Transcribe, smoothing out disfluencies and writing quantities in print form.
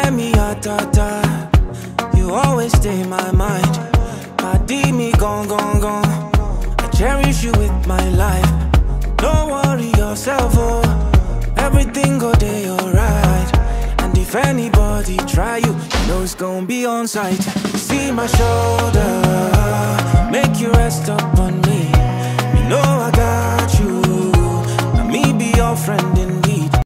me atata. You always stay in my mind. Padi me gone, gone, gone. I cherish you with my life. Don't worry yourself, oh. Everything go day alright. And if anybody try you, you know it's gonna be on sight. See my shoulder, make you rest up